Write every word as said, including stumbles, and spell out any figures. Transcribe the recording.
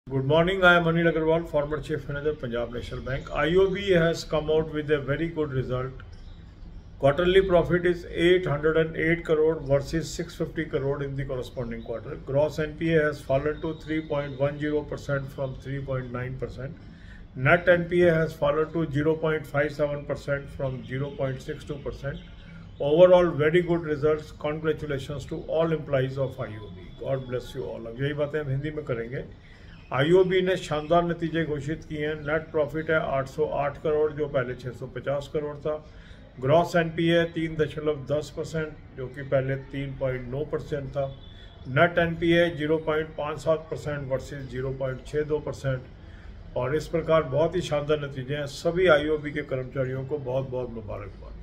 Good morning. I am Anil Agarwal, former Chief Manager, Punjab National Bank. I O B has come out with a very good result. Quarterly profit is eight hundred eight crore versus six hundred fifty crore in the corresponding quarter. Gross N P A has fallen to three point one zero percent from three point nine percent. Net N P A has fallen to zero point five seven percent from zero point six two percent. Overall, very good results. Congratulations to all employees of I O B. God bless you all. अब यही बातें हम हिंदी में करेंगे। आई O B ने शानदार नतीजे घोषित किए हैं। नेट प्रॉफिट है आठ सौ आठ करोड़ जो पहले छह सौ पचास करोड़ था। ग्रॉस एन पी ए तीन दशमलव दस परसेंट जो कि पहले तीन पॉइंट नौ परसेंट था। Net N P A zero point पाँच सात परसेंट वर्सेज जीरो पॉइंट छः दो परसेंट और इस प्रकार बहुत ही शानदार नतीजे हैं। सभी आई ओ बी के कर्मचारियों को बहुत बहुत मुबारकबाद।